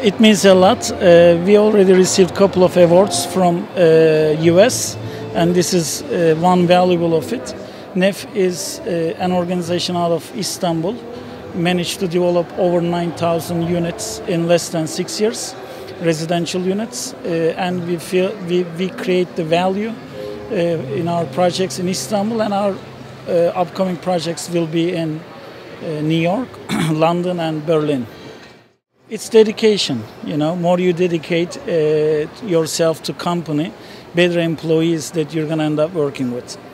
It means a lot. We already received a couple of awards from US, and this is one valuable of it. NEF is an organization out of Istanbul, managed to develop over 9,000 units in less than 6 years, residential units, and we feel we create the value in our projects in Istanbul, and our upcoming projects will be in New York, London, and Berlin. It's dedication, you know. More you dedicate yourself to company, better employees that you're going to end up working with.